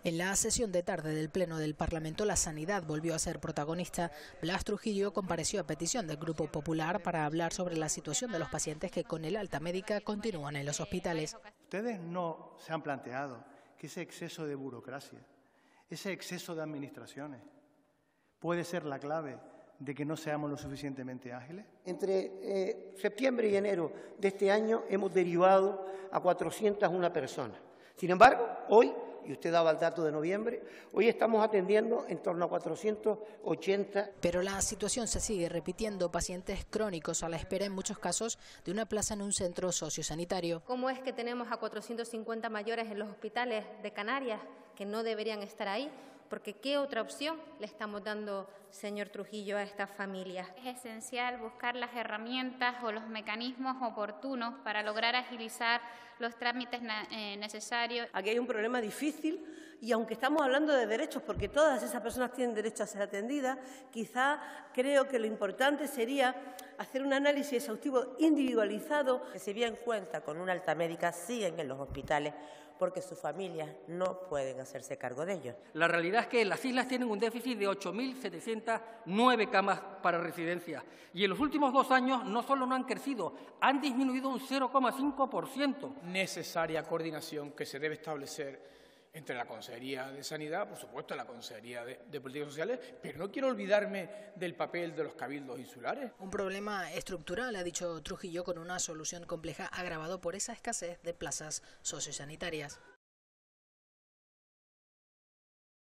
En la sesión de tarde del Pleno del Parlamento, la sanidad volvió a ser protagonista. Blas Trujillo compareció a petición del Grupo Popular para hablar sobre la situación de los pacientes que con el alta médica continúan en los hospitales. Ustedes no se han planteado que ese exceso de burocracia, ese exceso de administraciones, puede ser la clave de que no seamos lo suficientemente ágiles. Entre septiembre y enero de este año hemos derivado a 401 personas. Sin embargo, hoy, y usted daba el dato de noviembre, hoy estamos atendiendo en torno a 480. Pero la situación se sigue repitiendo, pacientes crónicos a la espera en muchos casos de una plaza en un centro sociosanitario. ¿Cómo es que tenemos a 450 mayores en los hospitales de Canarias que no deberían estar ahí? Porque ¿qué otra opción le estamos dando, señor Trujillo, a estas familias? Es esencial buscar las herramientas o los mecanismos oportunos para lograr agilizar los trámites necesarios. Aquí hay un problema difícil y aunque estamos hablando de derechos, porque todas esas personas tienen derecho a ser atendidas, quizá creo que lo importante sería hacer un análisis exhaustivo individualizado. Que si bien cuenta con una alta médica, siguen en los hospitales porque sus familias no pueden hacerse cargo de ellos. La realidad es que las islas tienen un déficit de 8.709 camas para residencia y en los últimos 2 años no solo no han crecido, han disminuido un 0,5%. Necesaria coordinación que se debe establecer entre la Consejería de Sanidad, por supuesto, la Consejería de Políticas Sociales, pero no quiero olvidarme del papel de los cabildos insulares. Un problema estructural, ha dicho Trujillo, con una solución compleja agravado por esa escasez de plazas sociosanitarias.